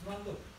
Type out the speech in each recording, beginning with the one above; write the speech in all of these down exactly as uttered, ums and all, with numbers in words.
つまんどる。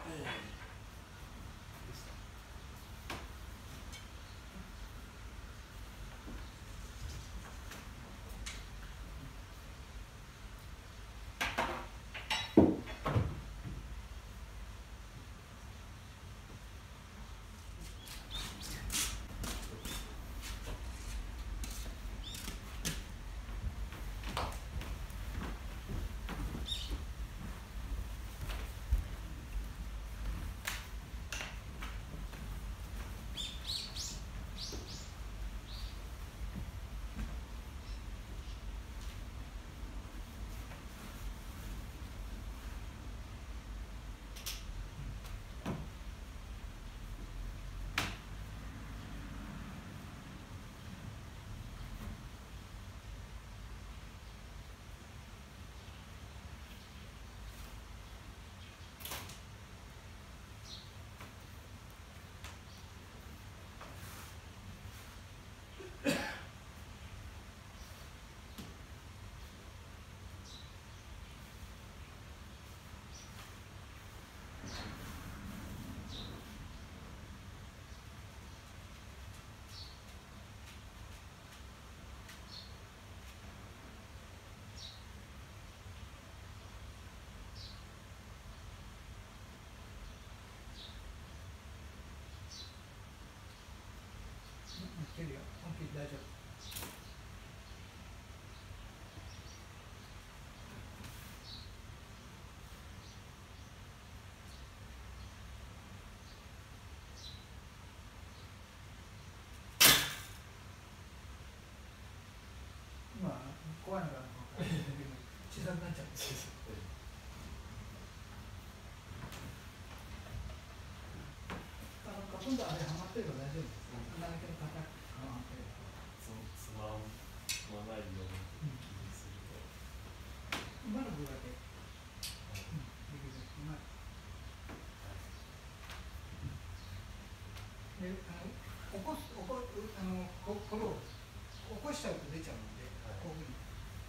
いけるよ、本気で大丈夫。今怖いのが小さくなっちゃう。あのカプンダーではまってれば大丈夫です。穴だけの硬くはまってれば。 つままないように気にすると。 今の分だけ。うん、できる。うまい。で、あの起こす、起こ、あのここれを起こしちゃうと出ちゃうので、こういうふうに。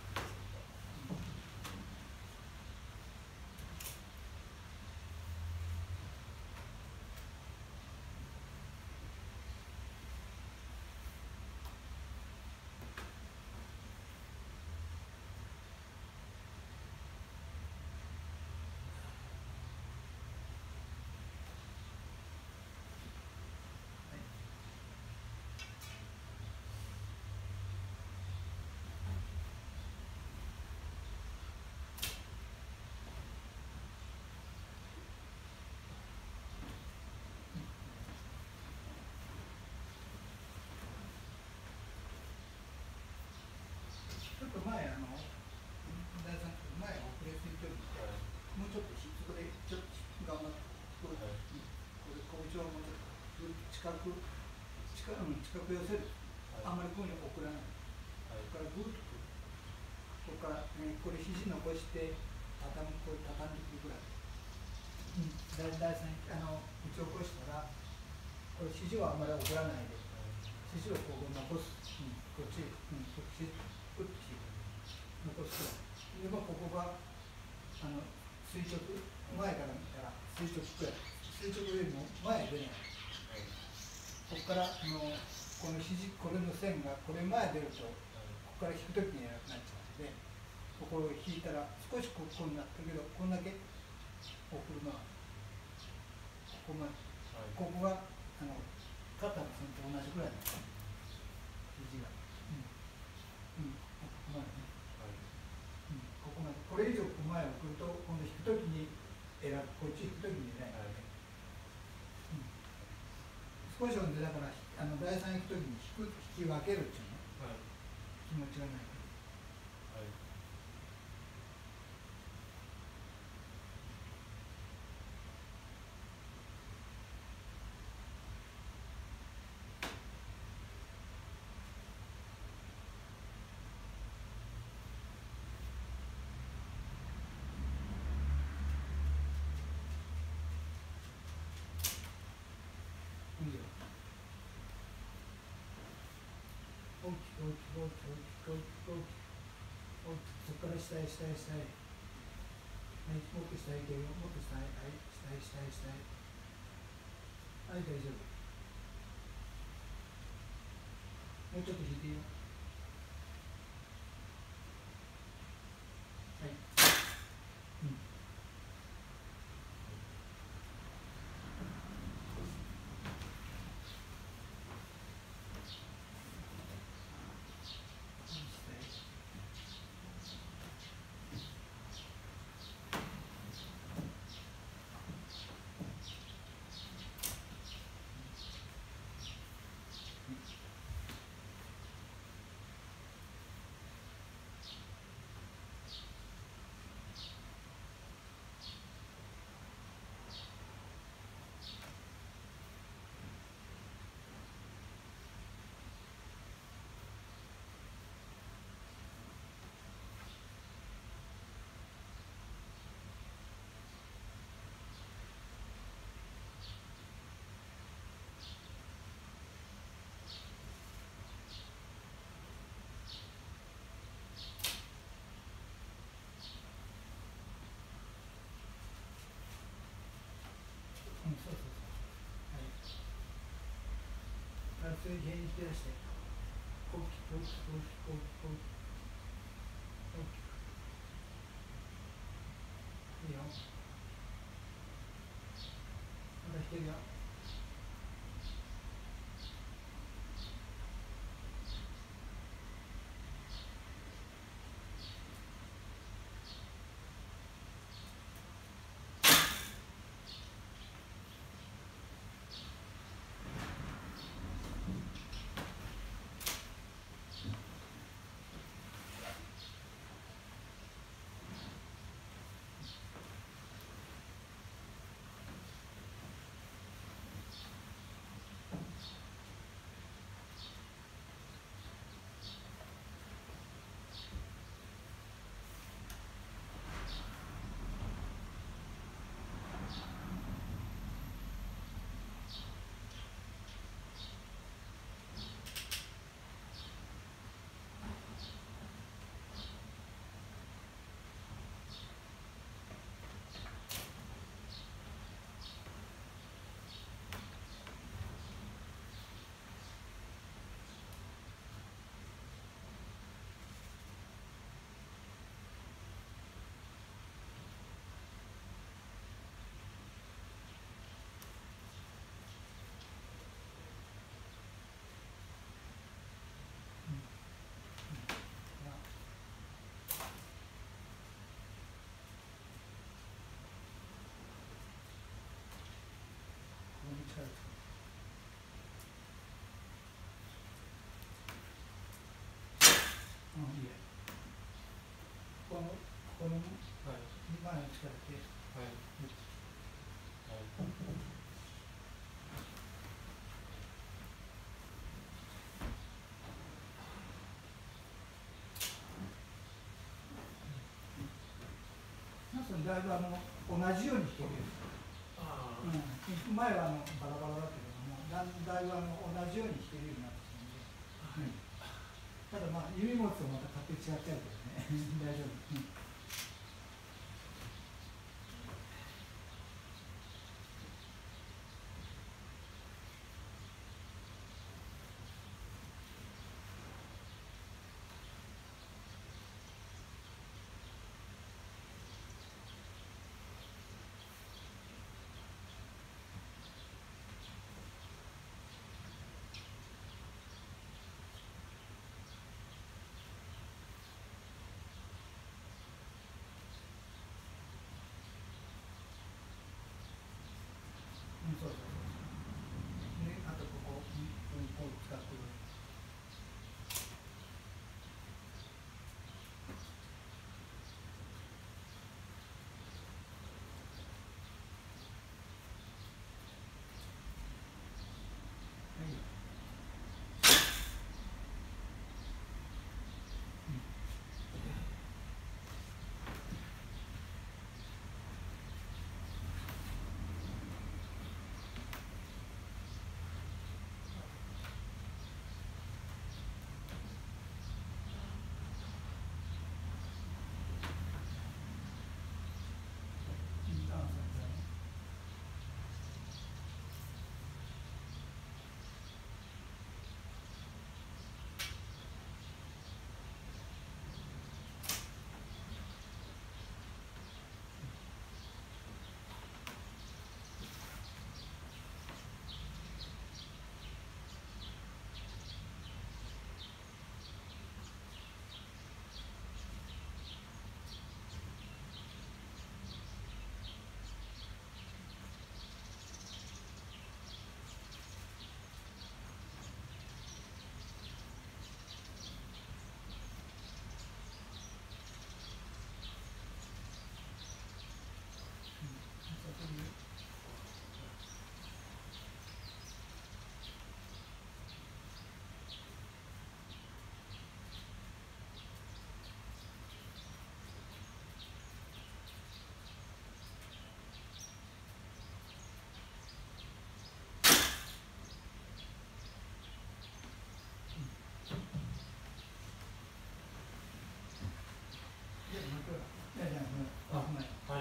ちょっと前、あの、大さん、前遅れすぎてるので、もうちょっとそこで、ちょっと頑張って、これ、これ、拳をもうちょっと近く、近く、近く寄せる。あんまりこういうの送らない。ここからぐーっとくる。ここから、ね、これ肘残して、畳む、こう畳んでいくぐらい。うん、大さん、あの、打ち起こしたら、これ肘はあんまり送らないで、肘をこう残す。うん、こっち、うん、こっち。こっち残すと、でもここがあの垂直、前から見たら垂直くらい、垂直よりも前出ない。ここからあのこの肘、これの線がこれ前出ると、ここから引くときになっちゃうので、ここを引いたら少しここになったけど、こんだけ送るのは、ここまで、ここがあの肩の線と同じくらいの肘が。うんうん、ここまでね、はい、うん、ここまで、これ以上前を送ると、今度引くときに選ぶ、こっち引くときにね、はい、うん、少しほんで、だから、あの第三引くときに引く、引き分けるっていうの、はい、気持ちがないから。はい。大きく大きく大きく大きく大きく大きく大きく、そこから下へ下へ下へ。 はい、もっと下いけるよ。もっと下い、はい、下い、下い、下い。はい、大丈夫。もうちょっと引いてよ。はい。うん。うん、そうそうそう。はい。あ、それに引き出して。大きく、大きく、大きく、大きく、大きく。いいよ。まだ引けるよ。ここに力つけて。うん、いいや。この、この、 はい。 前の力で。 はい。 うん。 はい。 なんかだいぶあの同じように弾けるよ。 ああ。 うん、前はあのバラバラだけれども、だだいぶあの同じように弾けるようになってきたので、うん、ただまあ指持つとまた勝手に違っちゃうけどね。大丈夫。うん。 いやいや、 あ、 うまい。 はい。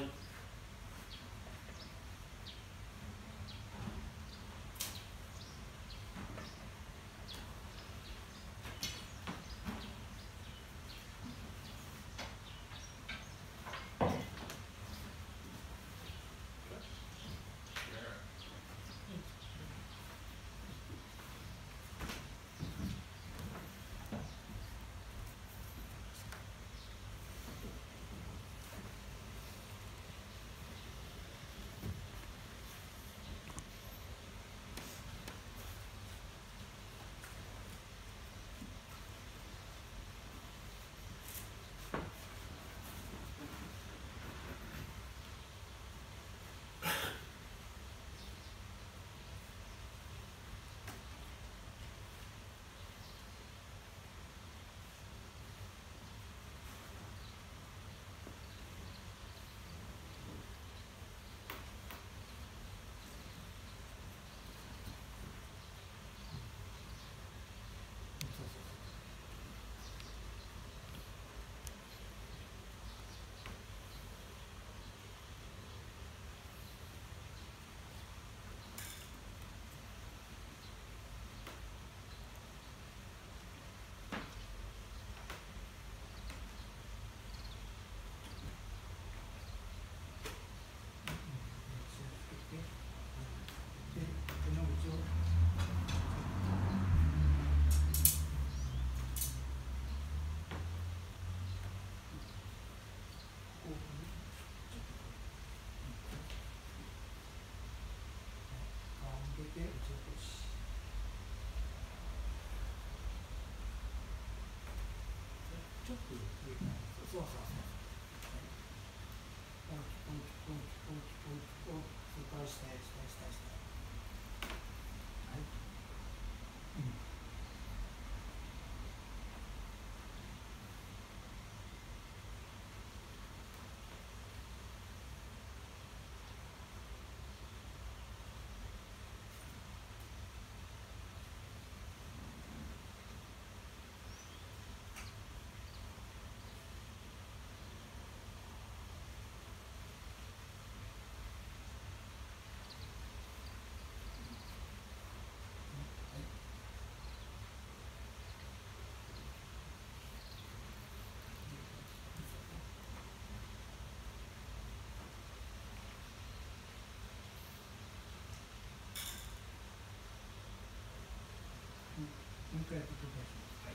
ちょっと上から、そうそうそう。ポンポンポンポンポンポンポン、それから下へ下へ下へ下へ。はい。うん。もう一回やってください。はい。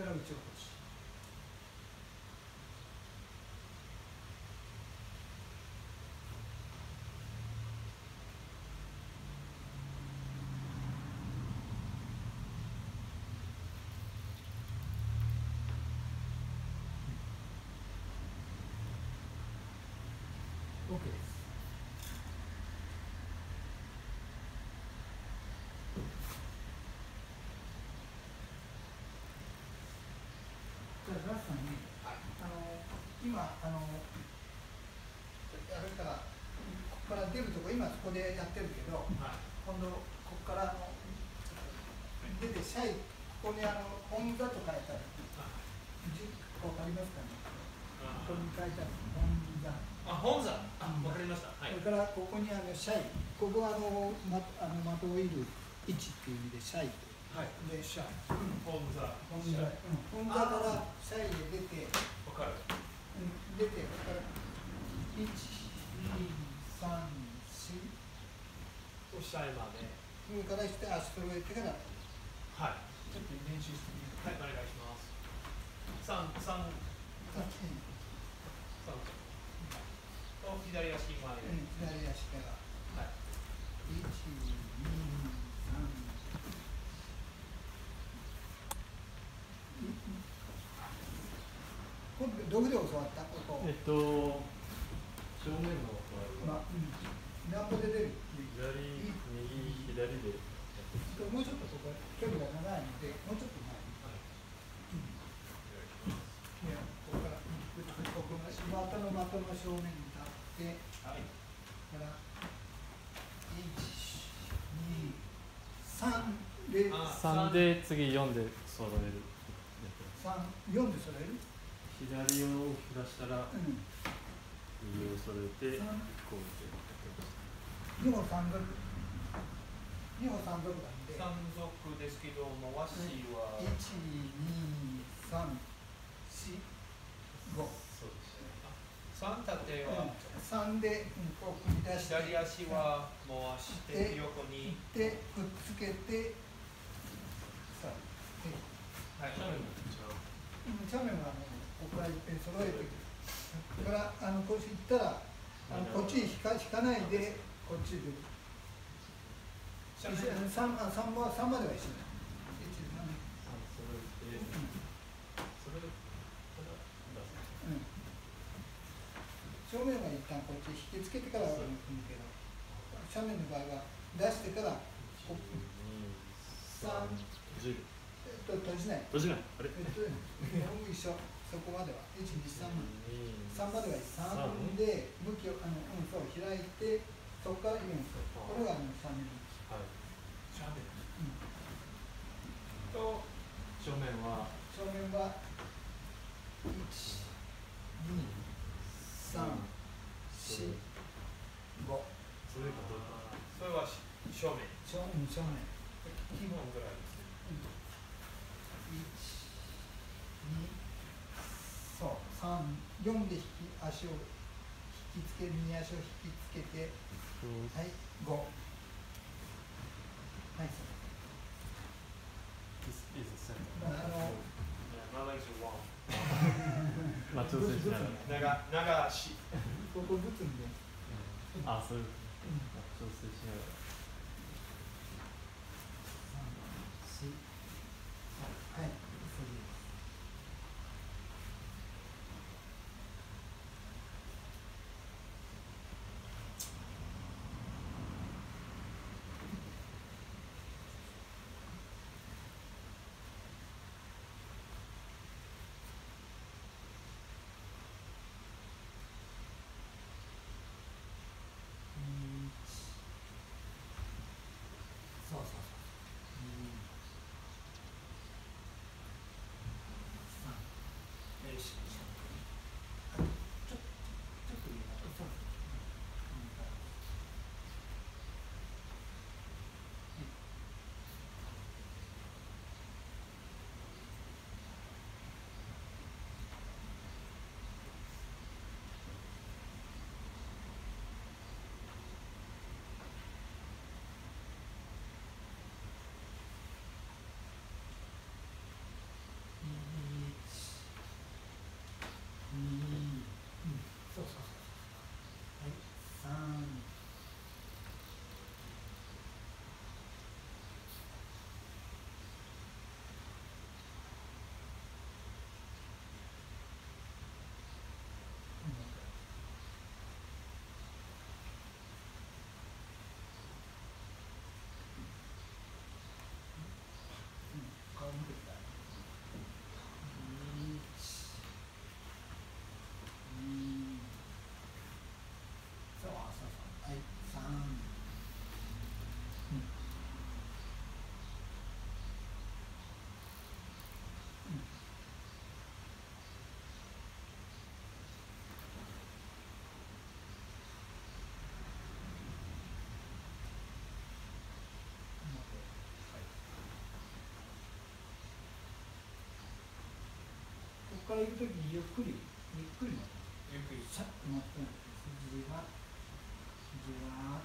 から打ち起こし。OK です。じゃあ、ラスさんに、あの今あの、やるから、ここから出るとこ、今そこでやってるけど、はい、今度、ここからあの出て、シャイ、ここにあの本座と書いてある、わかりますかね。ここに書いてある本座。 あ、本座。あ、わかりました。はい、 それからここにあのシャイ、ここはあのまあの的を射る位置っていう意味でシャイ。はい。でシャイ。 本座。 本座。本座からシャイへ出て。 わかる。 出て、一、二、三、四。 シャイまで。 それからして足揃えてから。 はい。 ちょっと練習してみる。 はい、お願いします。三、三。三。と左足前。 うん、左足から。 はい。 一、二、三。今度どこで教わった？ここ。 えっと正面のまあ、うん。何歩で出る？ 左、右、左で。 もうちょっとここ距離が長いので、もうちょっと前。はい。うん。いや、ここから、ここが的の的の正面に立って、はい。から一、二、三で、 三で次四で揃える。 三、四で揃える？ 左を振らしたら、うん、右を揃えて、こうやって二歩三属。二歩三属なんで。 三属ですけども、和紙は。 一、二、三、四、五。 そうですね。三縦は。 三で、こう組み出して。 左足は回して横に。 で、くっつけて。さあ。 はい。 斜面はあのここからいっぺん揃えてくる。だからあのこっち行ったらあのこっちに引か引かないでこっちで。三三あ三は三までは一緒だ。一三。 三揃えて。それから出す。うん。 正面は一旦こっち引きつけてから組むけど、斜面の場合は出してから。三。 十。 閉じない。 閉じない。あれ。 えっと、一緒。そこまでは。一、二、三。三までは三で、向きを、あの、うん、そう、開いて。そこから四層。これが、あの、三面。 はい。三面。 うん。 と。正面は。 正面は。一。二。三。四。五。 それがどうか。それは正面。 正面、正面。 基本ぐらいですね。 一、二、そう、三、四で引き足を引きつけ、右足を引きつけて、はい、五。はい、そう。 This is a center. あの、 My legs are long. まあ調整しながら。長、長足。 ここぶつんで。 あ、そういう。調整しながら。 はい、そうです。そうそうそう。 そうそうそう。はい、さん。顔見てください。そうそうそう。はい、さん。うん。うん。ここから行くときにゆっくり、ゆっくり待って。ゆっくり。シャッと待ってない。じわ、じわ。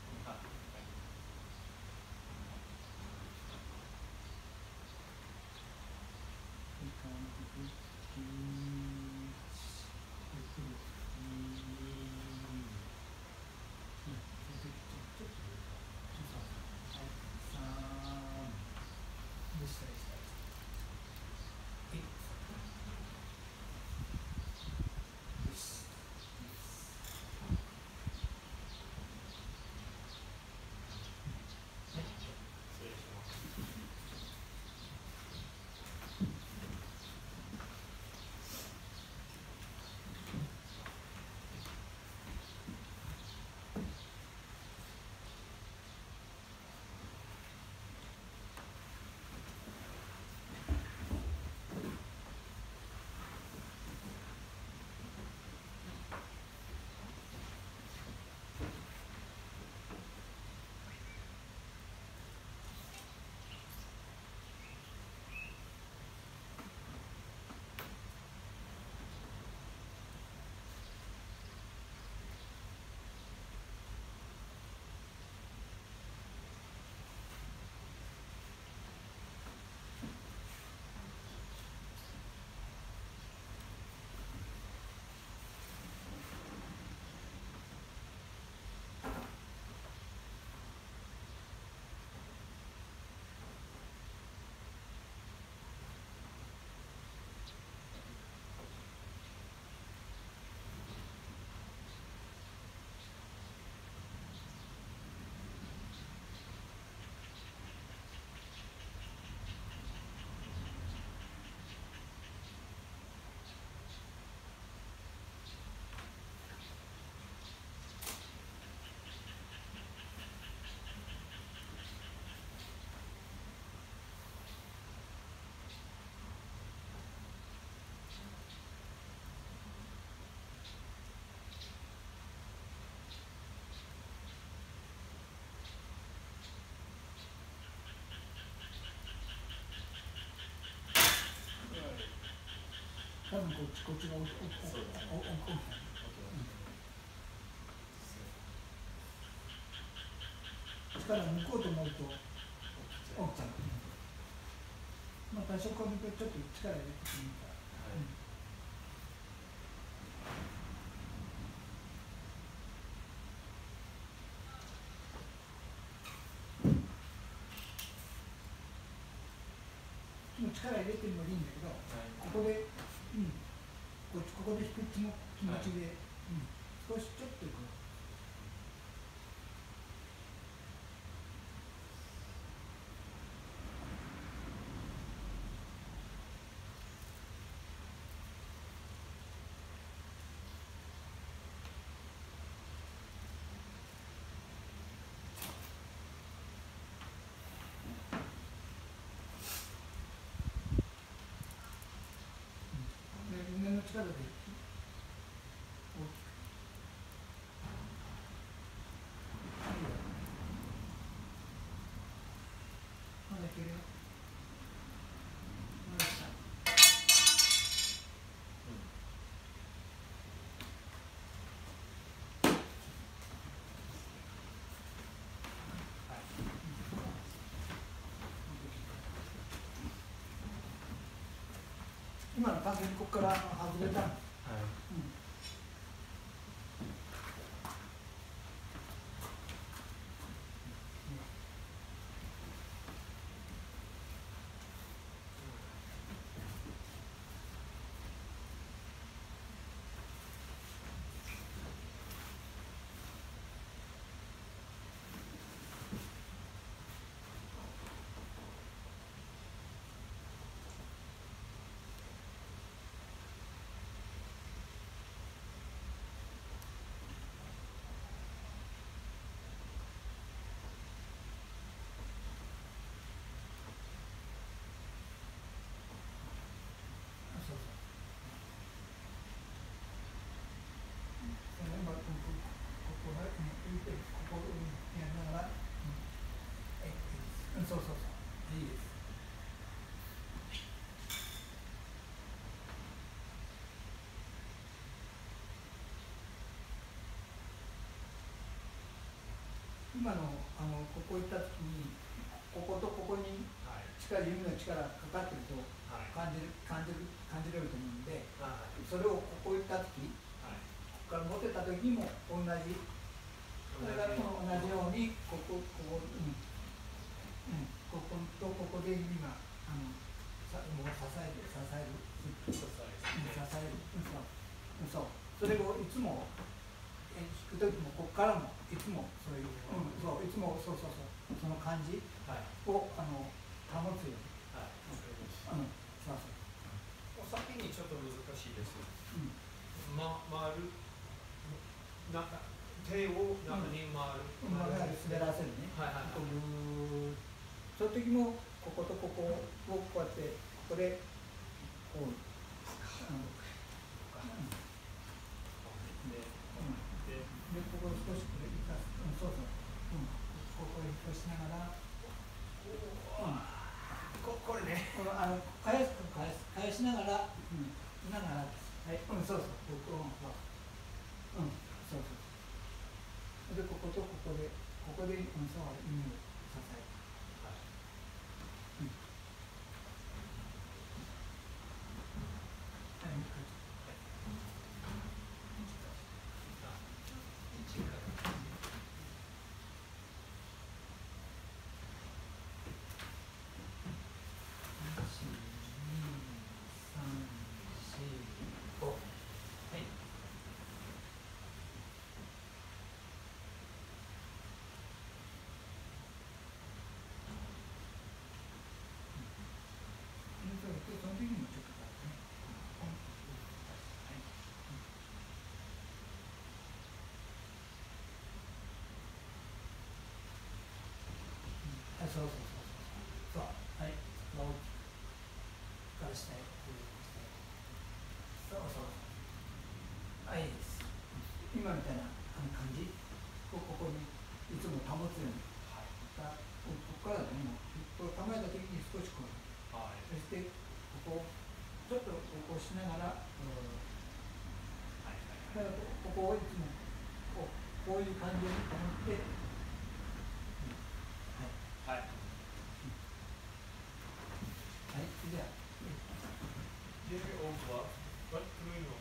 多分こっちこっちが起きた。力抜こうと思うと起きちゃう。まあ多少これでちょっと力入れてみたら。力入れてもいいんだけど、はい、ここで、うん、こっちここで引く気も気持ちで、はい、うん、少しちょっとこう。胸の力で大きく。まだいけるよ。まだ下。今の完全にここから外れたの。はい。 こうやりながら、うん、うん、そうそうそう、いいです。今のあのここ行った時にこことここに力、指の力がかかってると感じる、感じる、感じれると思うんで、それをここ行った時、ここから持ってた時にも同じ、それがこの同じようにここ、ここ、うんうん、こことここで指があのさもう支える、支える、支える、支える、うん、そう、そう、それをいつも弾く時もここからもいつもそういう、うん、そういつもそうそうそうその感じを、あの保つように、はい、うん、そうそう。お先にちょっと難しいです。うん、ま回るな手を中に回る。うん、回る滑らせるね。はいはいはい。こうその時もこことここをこうやってここでこう。うんで、ここを少しこれ生かす、うん、そうそう、うん、ここを生かしながら、うん、こ, これね、このあの返す、返す、返しながら、うん、ながらです。はい、うん、そうそう、ここ、うん、そう、うん、そうそう。で、こことここで、ここで、うん、そう、耳を支える。はい。うん。はい、その時にもちょっとね、ポンと、はい、うん、そうそうそうそう、そう、はい、大きくから下へ、こういうそうそう、はい、いいです。今みたいな感じ、ここにいつも保つように、はい、ここからだともう、これ構えた時に少しこう、はい、そしてここちょっとこうしながら、はい、だからここをいつもこう、こういう感じに保って、うん、はい、はい、うん、はい、じゃあ、Give me all glove. What do you know?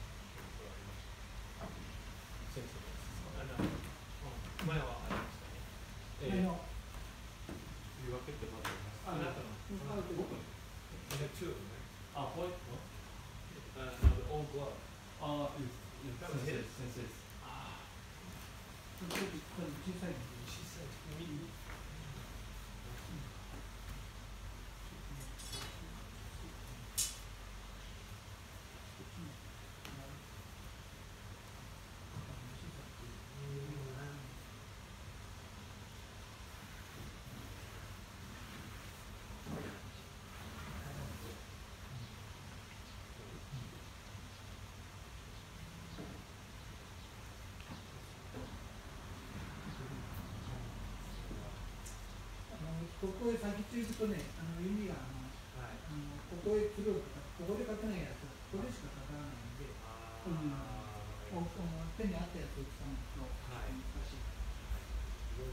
先生です。あの、前はありましたね。ええ。言い訳ってまだあります。あなたの。僕の。two of them. あ、ホワイトのUh, no, the old glove. ああ、いいです。先生です。先生です。ああ。これ小さいの。小さい。右。ここへ先っちょ行くとね、あの指があの、はい、あのここへ来るとか、ここで書けないやつはここでしか書かないので、うん、この手に合ったやつを使うと難しい。はい、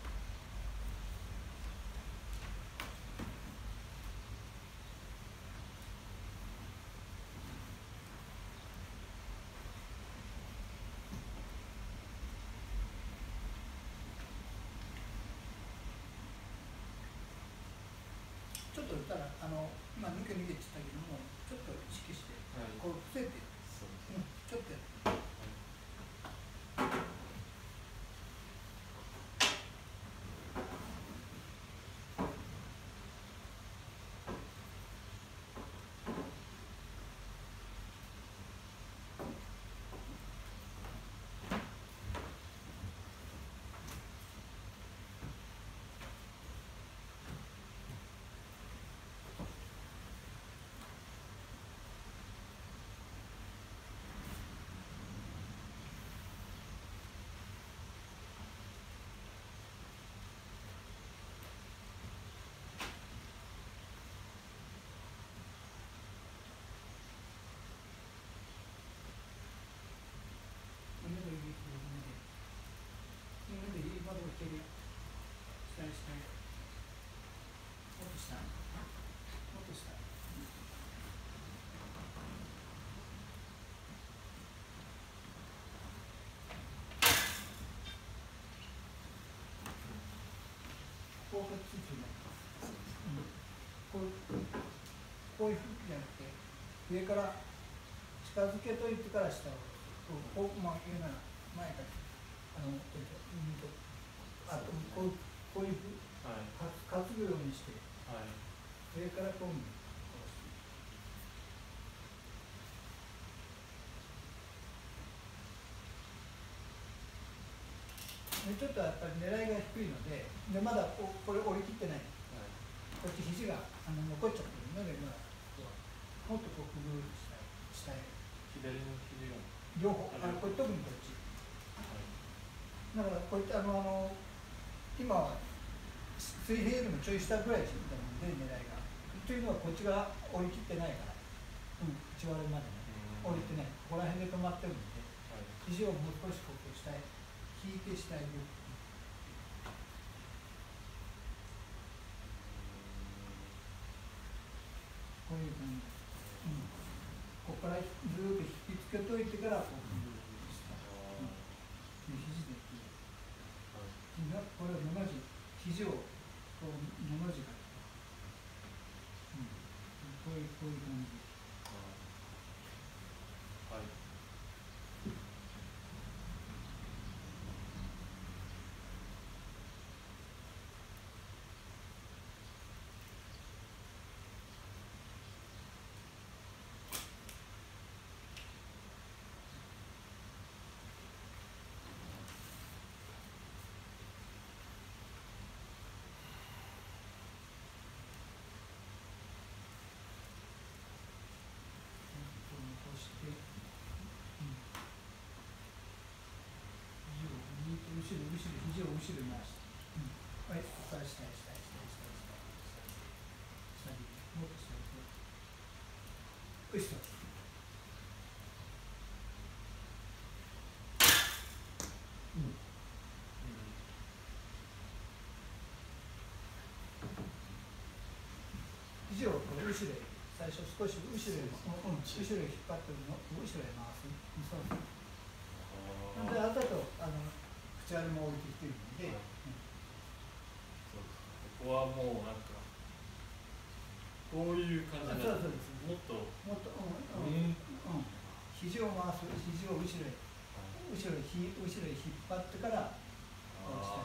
ちょっと言ったら、あの今抜け抜けって言ったけども、ちょっと意識して、はい、こう伏せて、うん、ちょっとやって。 こういうふうじゃなくて、上から近づけといてから下をこう、まあ、言うなら前からあの、えっと、右とあとこうこういうふうに担ぐようにして、はい、上からこういうふうにちょっとやっぱり狙いが低いので、でまだここれ折り切ってない、はい、こっち肘があの残っちゃってるので、まだもっとこう工夫したい、下へ左の肘が両方、あのこれ特にこっち、はい、だからこういったあのあの今は水平よりもちょい下ぐらいしてたので狙いがというのはこっちが折り切ってないから、うん、内割れまでね折りってない、ここら辺で止まってるので、はい、肘をもう少しこう下へ引いて下へ行く。こういう感じ、うん、ここからずっと引きつけといてからこうグーッとした、うん、で肘でこう、はい、これをのの字、肘をこうのの字から、うん、こういうこういう感じ、はい。後ろ後ろ肘を後ろに回して、うん、はい、下下下下下下下下にもっと下によしと、うん、うん、肘をこう後ろへ最初少し後ろへ、うん、後ろへ引っ張ってるの後ろへ回す、そうそう。であとあの口あれも置いてきてるので、はい、うん、 そうここはもうなんかこういう感じで、そうそうです、もっともっと、うんうんうん、肘を回す、肘を後ろへ、はい、後ろへひ後ろへ引っ張ってからこうして。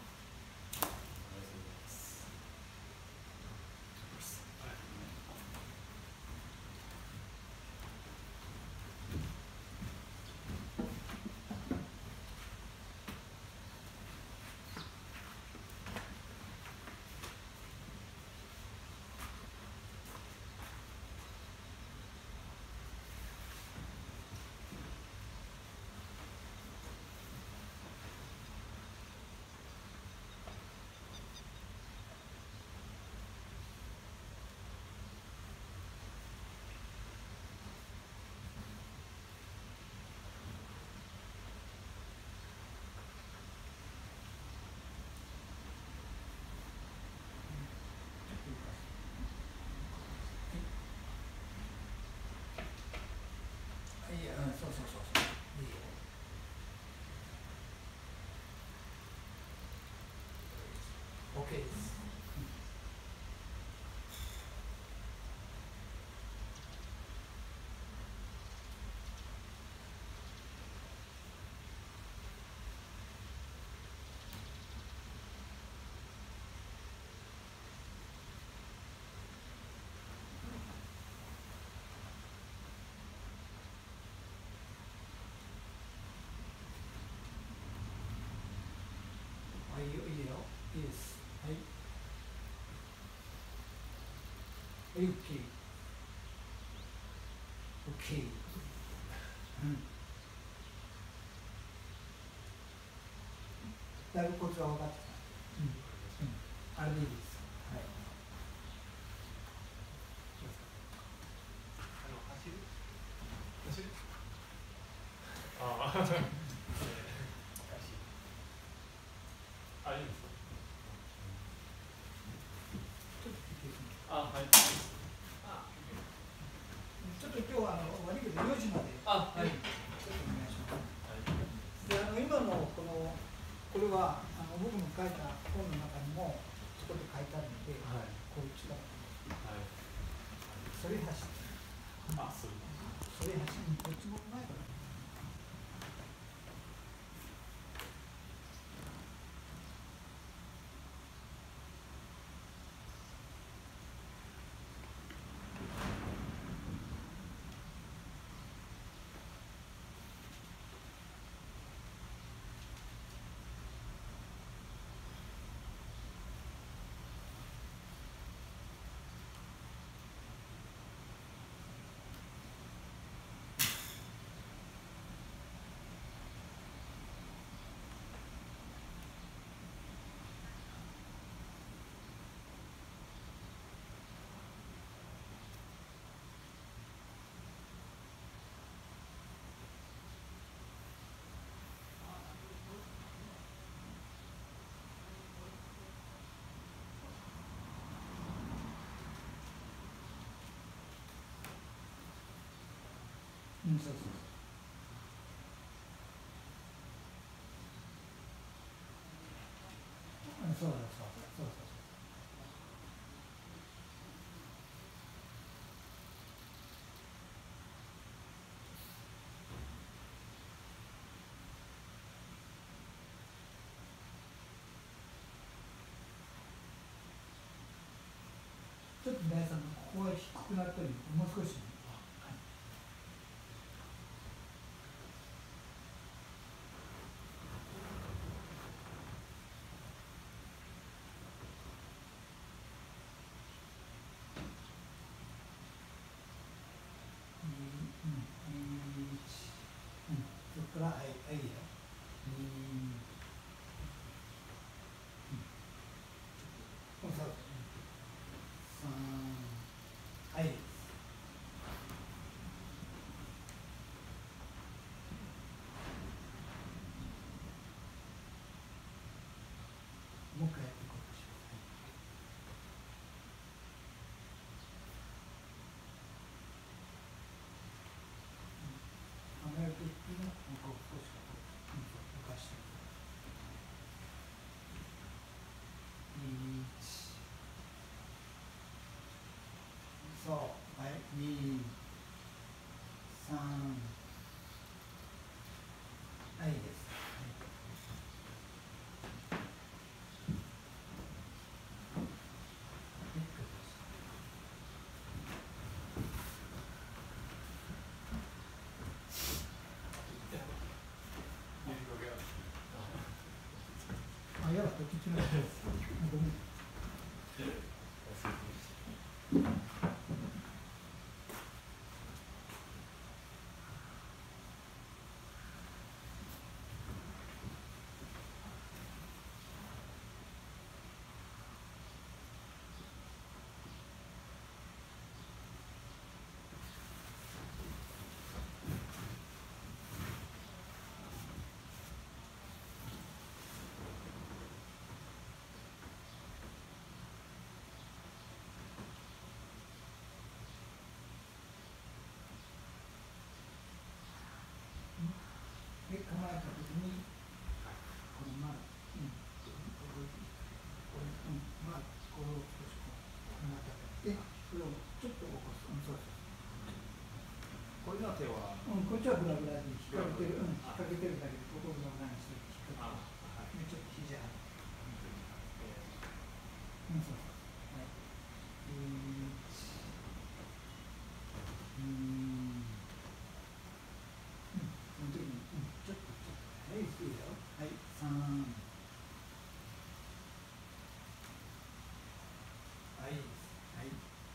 いや、そうそうそうそう。いいよ。OK です。あ、いいよ、いいよ。いいです。はい。はい、OK。OK。うん。だいぶコツは分かってきた。うん。うん。あれでいいです。はい。 あの、走る走るああ。あ、いいですか。 ちょっと休憩します。 あ、はい。 あ、ちょっと今日はあの悪いけどよじまで。 あ、はい。 ちょっとお願いします。はい。で、あの今のこのこれはあの僕の書いた本の中にもちょこっと書いてあるので、はい、こういう力。はい。 つも前から。うん、そうそうそう。うん、そうだ、そうだ、そうそうそう。ちょっと皆さん、ここが低くなったり、もう少し。そこから、はい、はいよ。うん。そうそう。三。はい。もう一回やっていこうとしよう。考えるときの、こう少しこう、浮かして。一。そう、はい、二。三。はいです。あ、やだ、こっち違う。ごめん。で、構えたときに、このまあ、うん、これ、これ、うん、まあ、これを少しこう、またで、これをちょっと起こす。うん、そうそう。 これの手は、 うん、こっちはブラブラで引っ掛けてる、うん、引っ掛けてるだけで、ここをブラブラにして引っ掛けて、で、ちょっと肘張って。うん、そうそう。はい。一。うん。うん、その時に、うん、ちょっと、ちょっと、はい、いいよ。はい、三。はい、はい。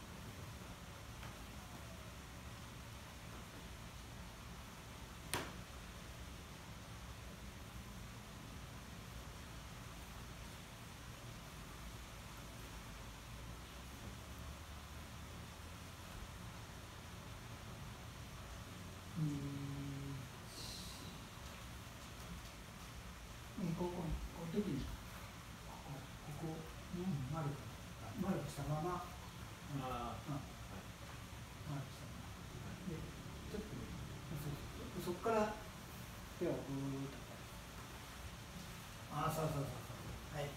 うん。うん、ここ、この時に、ここ、ここ、うん、丸く、丸くしたまま、うん、ああ、丸くしたまま。で、ちょっと、そうそう、そこから手をぐーっと。ああ、そうそうそうそう。はい。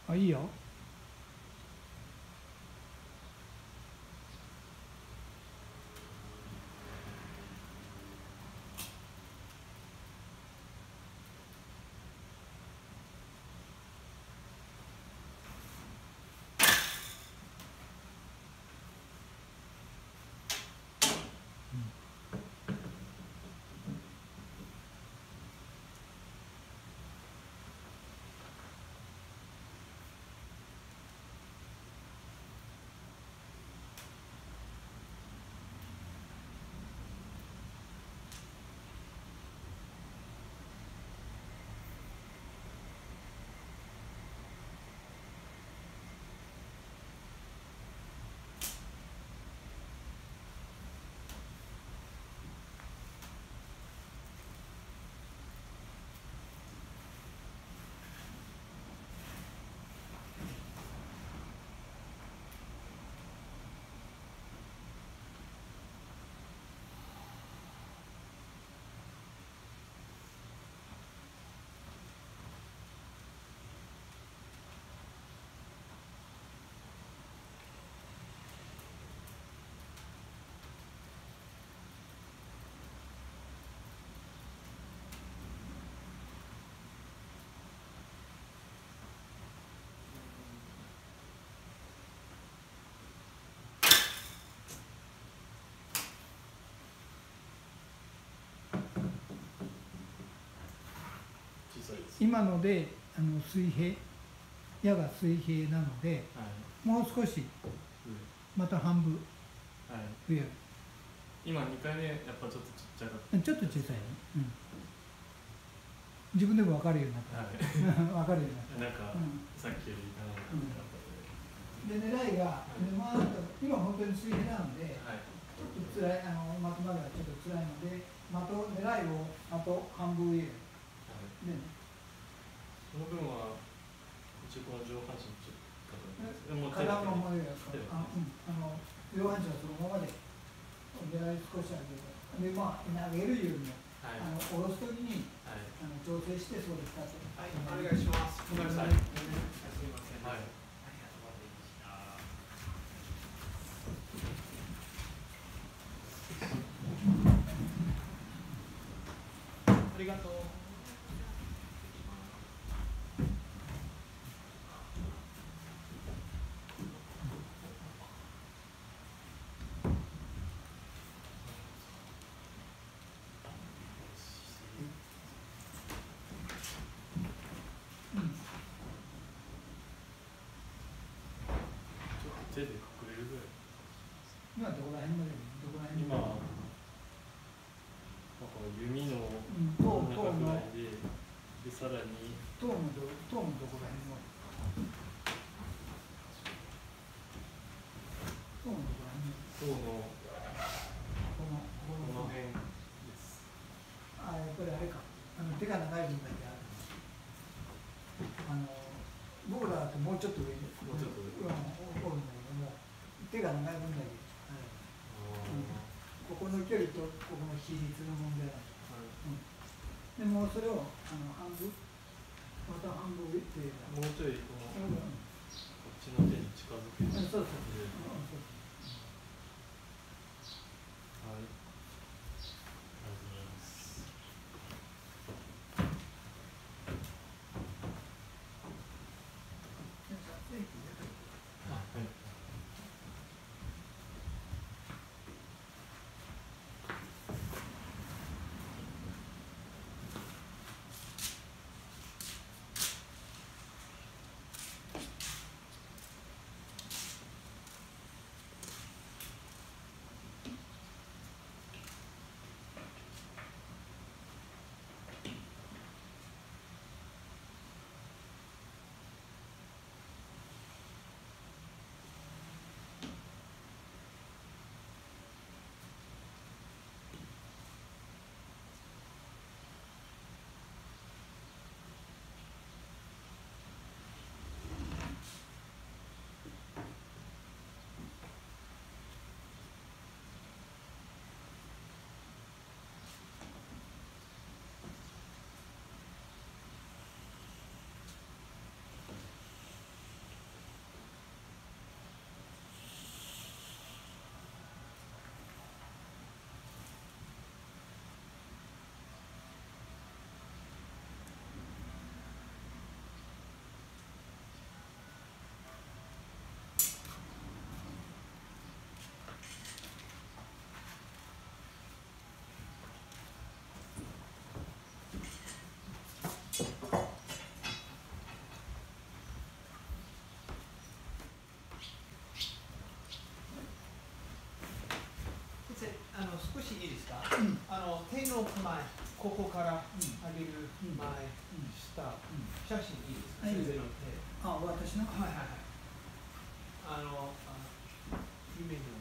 あ、いいよ。今のであの水平、矢が水平なので、はい、もう少しまた半分上、はい、 今にかいめやっぱちょっとちっちゃかった。 ちょっと小さいね、うん、自分でも分かるようになった、はい、分かるようになった。 なんか、うん、さっきよりいかないかったで、狙いが、はい、でまあ、今本当に水平なので、はい、ちょっと辛い、あの的まではちょっと辛いので、的狙いをあと半分上、はい、でね、 その分は一応この上半身ちょっと体のままでやるから、あ、うん、あの上半身はそのままで狙い少し上げる。で、まあ投げるよりも、はい、あの下ろすときに、はい、あの調整してそうですかと。 はい、お願いします。 ごめんなさい。 すみません。はい。ありがとうございました。ありがとう。 手で隠れるぐらい。 今どこら辺まで？どこら辺？ 今、なんか弓の中ぐらいで、でさらに。 塔のど塔のどこら辺の？塔のどこら辺？ 塔のこのこの辺です。 あ、やっぱりあれか。あの手が長い分だけある。あの僕らだともうちょっと上に。 もうちょっと上。 おるんだけども、手が長い分だけ、はい、うん、ここの距離とここの比率の問題なんです、はい、うん、でもそれをあの半分、また半分上ってもうちょいこの、うん、こっちの手に近づけて、 うん、そうそう、うん、そうそう、 はい、ありがとうございます。 しいいですか、 うん、 あの手の前、ここから上げる前、 うん、 下、 うん、 写真いいですか、 はい先生の手。 あ、私のはいはいはい。あの、あ夢の、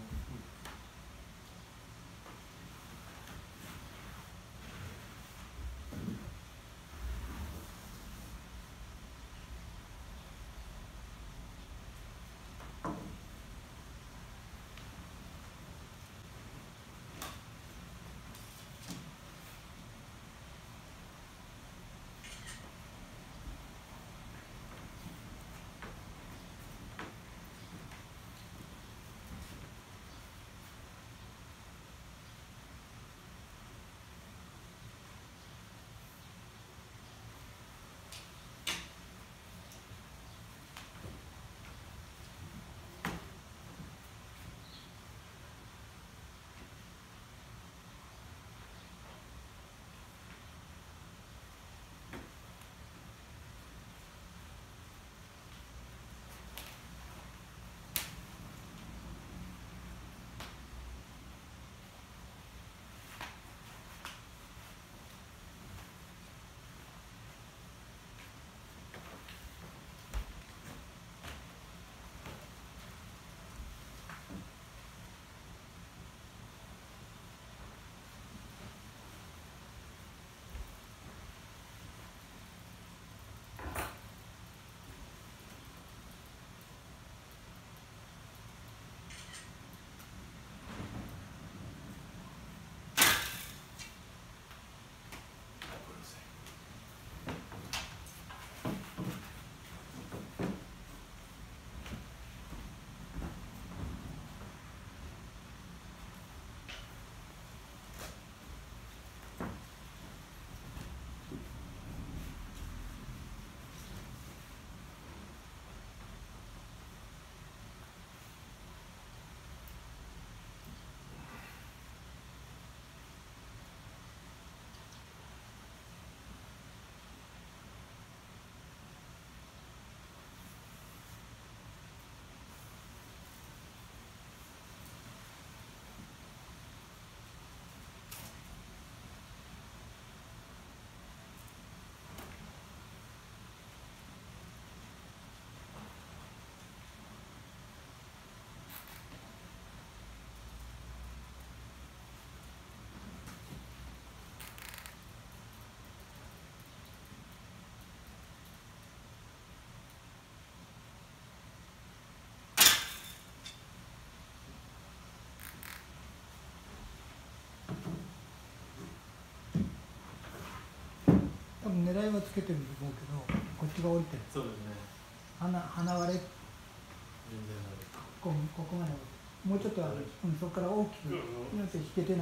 多分狙いはつけてると思うけど、こっちが降りてる。 そうですね。 鼻鼻割れ、 全然なる。 ここここまで降りてる。もうちょっとある、うん、そこから大きくなって引けてない。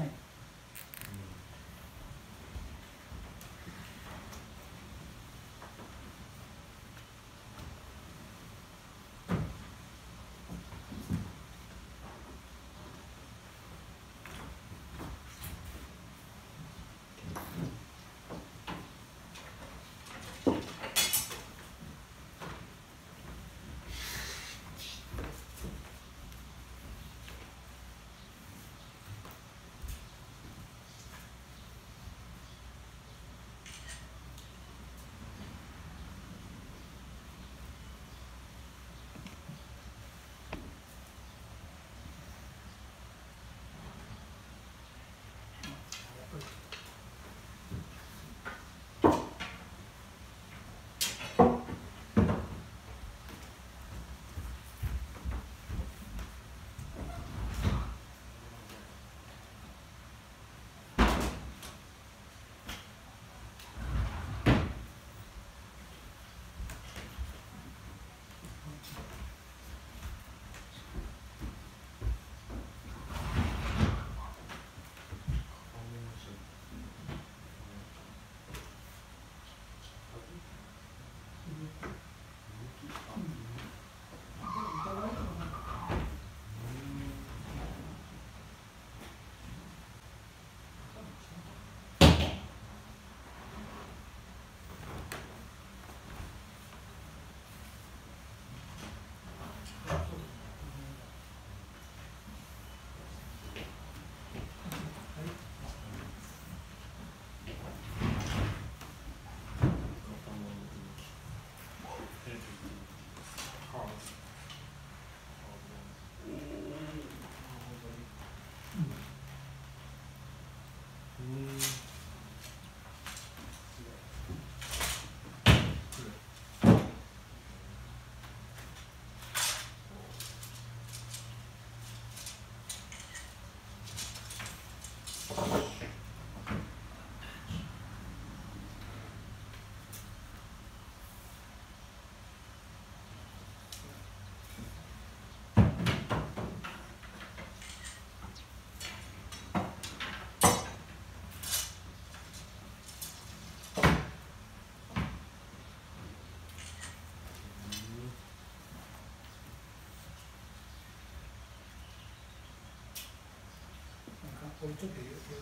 これちょっと言うちょっ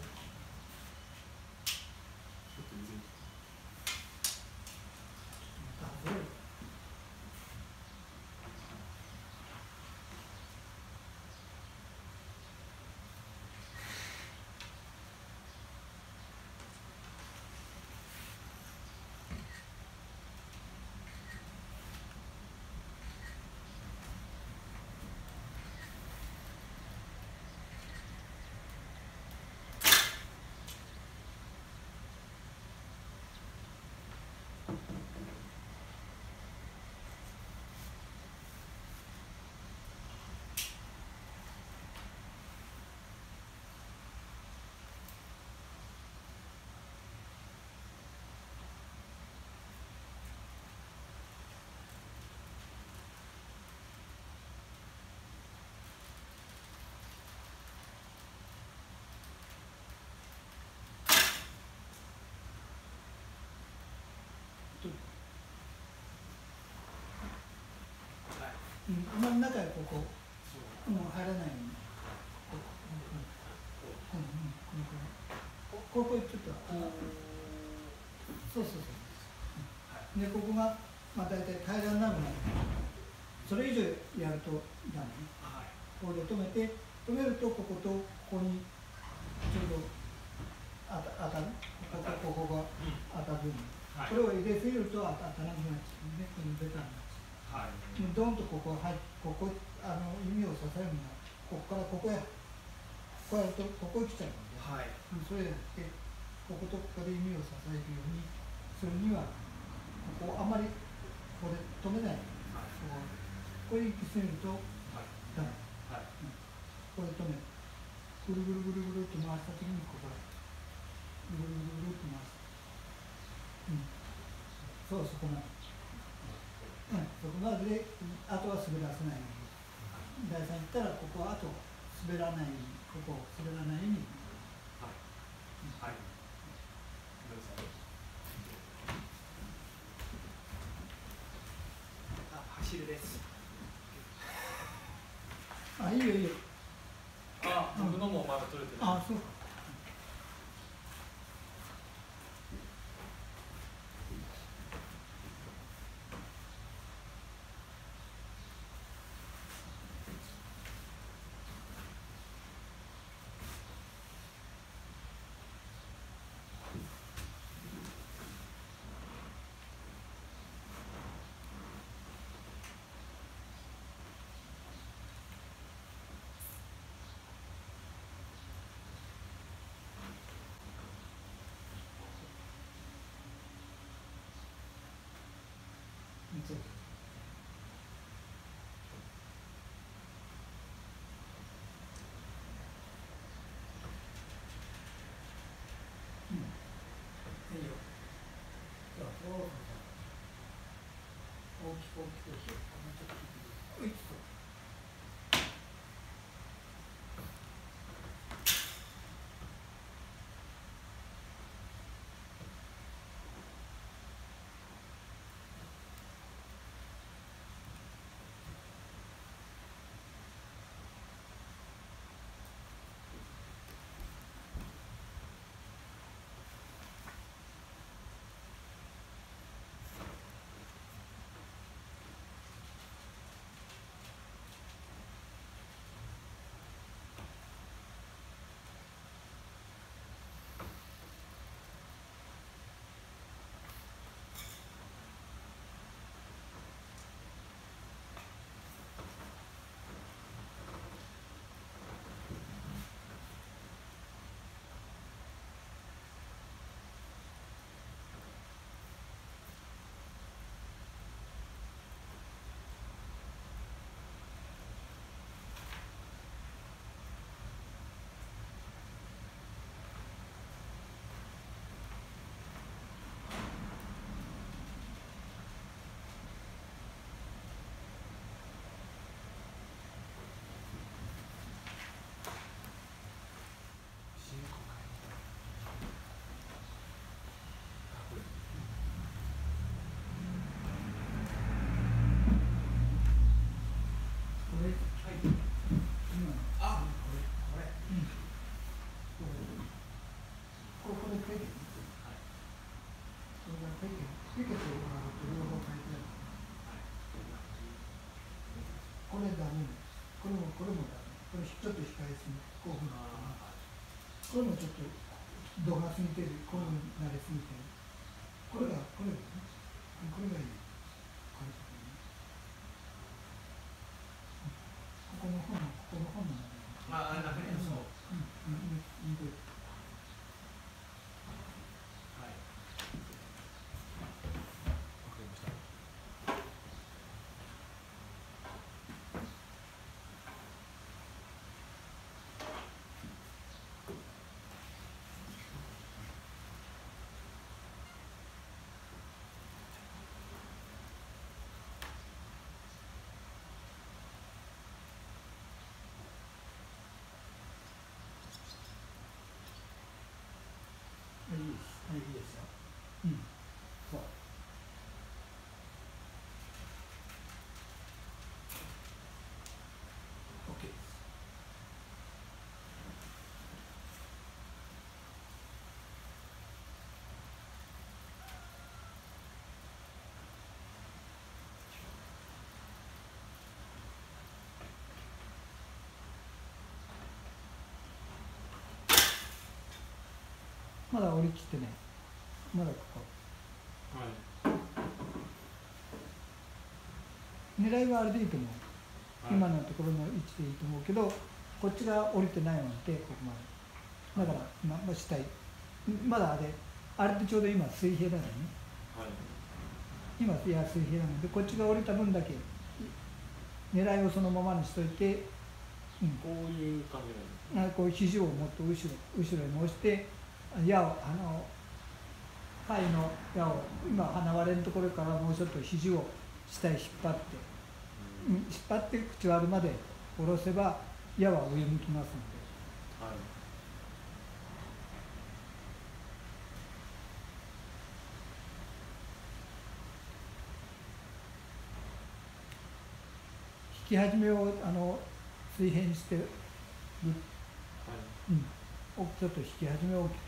と入れてまた外れる。うん、あんまり中へここ、うん、入らないように。こう、うんうんうん、ここ、ここちょっと、そうそうそう。で、ここが、まあ、大体平らになるので、それ以上やるとダメね。ここで止めて、止めると、こことここにちょうど当た当たる。こことここが当たるように。これを入れすぎると当たらなくなっちゃうね。このベタになっちゃう。はい、ドンとここ入っここあの弓を刺さえるのはここからここへこうやるとここへ来ちゃうので、はい、それじゃなくてこことここで弓を支えるようにするにはここあんまりここで止めない、はい、こここれ行き過ぎるとダメ、はいはい、うん、ここで止めるぐるぐるぐるぐるっと回した時にここへぐるぐるぐるっと回す、うん、そうそこまで。うん、そこまでで、あとは滑らせないように。第三言ったら、ここはあと滑らないように、ここを滑らないように。はい。うん、はい。どうぞ。あ、走るです。あ、いいよいいよ。あ、僕のもまだ取れてる。あ、そうか。そう。うん。いいよ。そうそうそう。大きく大きく大きく。ういっと。 ここでペケ、 はい、 それからペケ、ペケとオラと両方書いてある。これダメ。これもこれもダメ。これちょっと控えすぎ。こういうふうに。これもちょっと度が過ぎてる。こういう慣れすぎてる。これがこれがね。これがいい。これね。ここの本ここの本なんだよ。 ああ、中にそう。 うんうんうんうん。 はい。 わかりました。 いいです。いいですよ。うん。そう。OK です。まだ降り切ってね。まだここ。 はい。 狙いはあれでいいと思う。 はい、 今のところの位置でいいと思うけど、こっちが降りてないので、ここまで。だから、まあ、下へ。まだあれ、あれってちょうど今、水平だよね。 はい、 今、いや、水平なので、こっちが降りた分だけ、狙いをそのままにしといて、うん、 こういう感じなんですか。 こう肘をもっと後ろ、後ろに押して、矢を、あの、貝の矢を、今、離割れのところからもうちょっと肘を下へ引っ張って、うん、引っ張って口割るまで下ろせば、矢は上向きますので。 はい。 引き始めをあの水平にしてる、 はい、 うん、ちょっと引き始めを大きくして。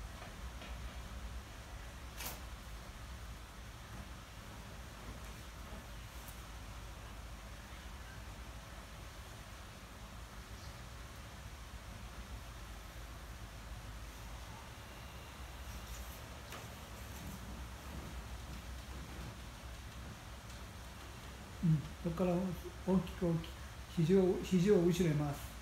うん、そこから大きく大きく肘を肘を後ろへ回す。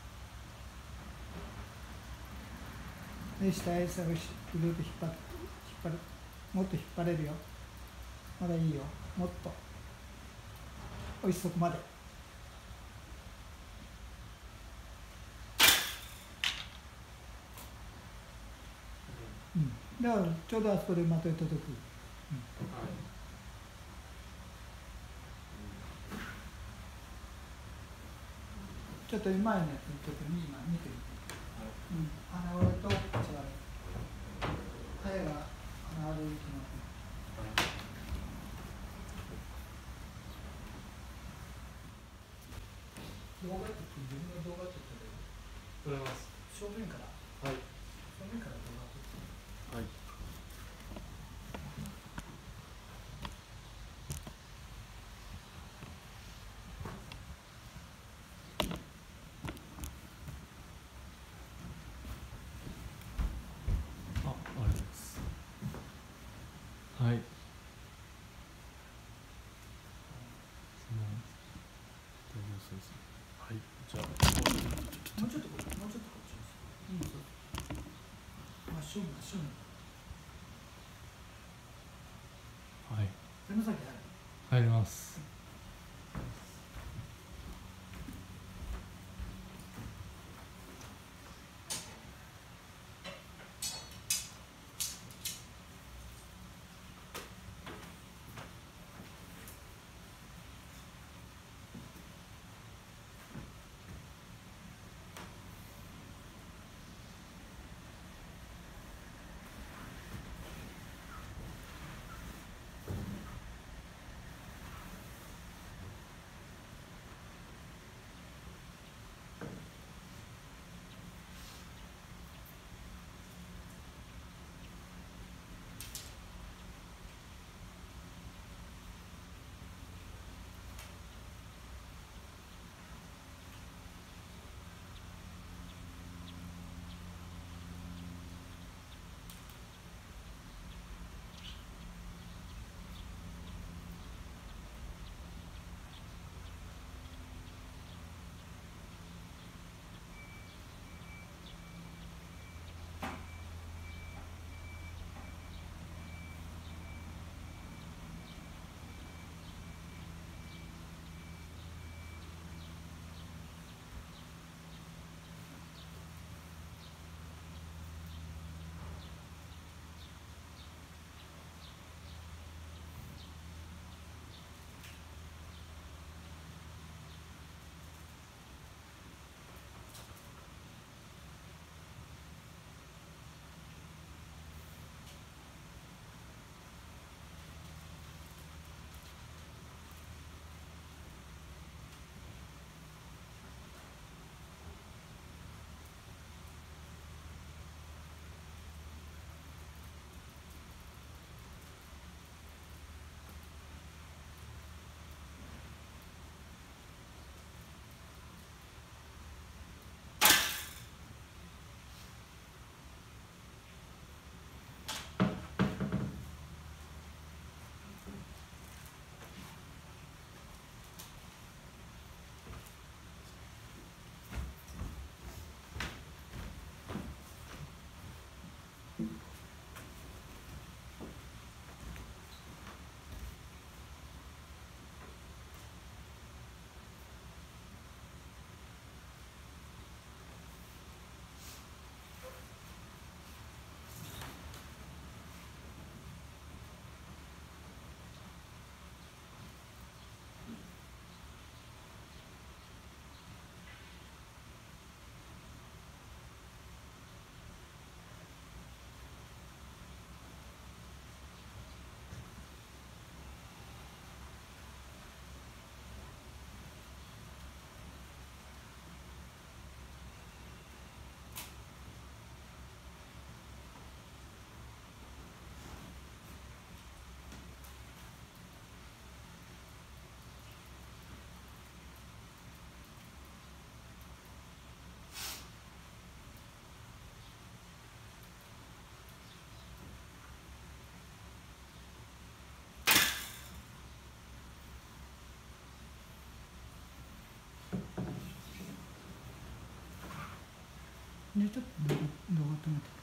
で下へ下をぐるっと引っ張って引っ張る。もっと引っ張れるよ。まだいいよ。もっと。おいしそこまで。うん。だからちょうどあそこで的へ届く。うん、 はい。 ちょっと前のやつちょっと今見てみて。うん、鼻割れと口割れ。ハエが鼻割れにきますね。動画って自分の動画って撮れる？ 撮れます。 正面から。 はい。 正面から動画撮って。 はい。あ、ありがとうございます。はい。大丈夫そうです。はい。じゃあ、 もうちょっとこっち、もうちょっとこっちです。うん、そう。真正面、真正面。 はい。 手の先入る。 入ります。 でちょっと動画動画止めて。